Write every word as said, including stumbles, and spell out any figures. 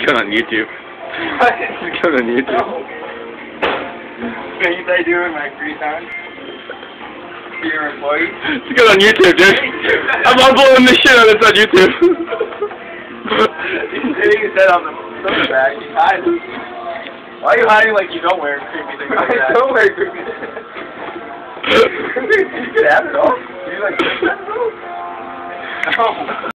going on YouTube. What? It's going on YouTube. No. Things I do in my free time. Be your employee. It's going on YouTube, dude. I'm uploading this shit on it's on YouTube. He's hitting his head on the soda bag. He's hiding. Why are you hiding like you don't wear creepy things like that? I don't wear creepy things. You can have it all. You like, no.